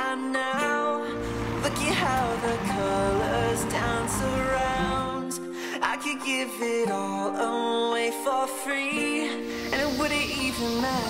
right now. Look at how the colors dance around. I could give it all away for free, and it wouldn't even matter